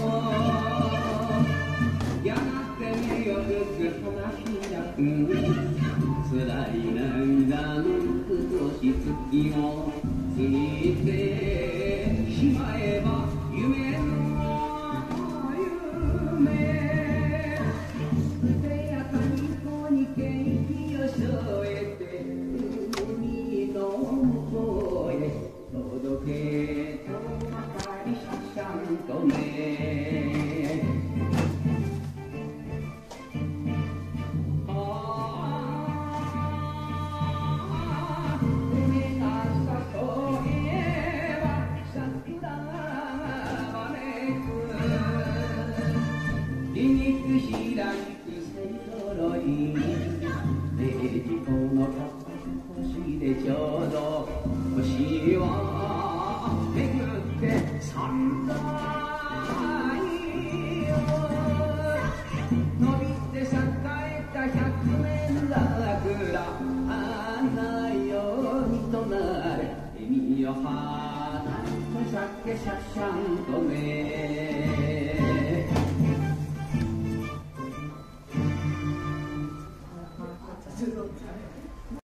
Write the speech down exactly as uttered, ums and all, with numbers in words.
やがて目をつく花開く辛い涙のく年月を過ぎてしまえば夢の夢艶やかにこに景気を添えて海の向こうへ届けとばかりしゃしゃんとね憎しらしくせり揃い明治この星でちょうど星は巡って三代を伸びて栄えた百年桜花よにとなれ笑みよ花と酒しゃしゃんとね